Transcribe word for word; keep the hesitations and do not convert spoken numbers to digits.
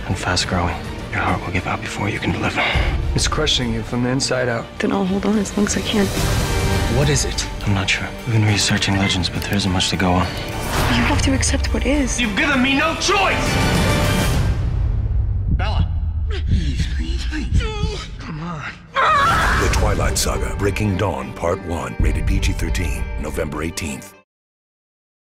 and fast-growing. Your heart will give out before you can deliver. It's crushing you from the inside out. Then I'll hold on as long as I can. What is it? I'm not sure. We've been researching legends, but there isn't much to go on. You have to accept what is. You've given me no choice! Bella! Please, please, please. Come on. The Twilight Saga: Breaking Dawn Part one. Rated P G thirteen. November eighteenth.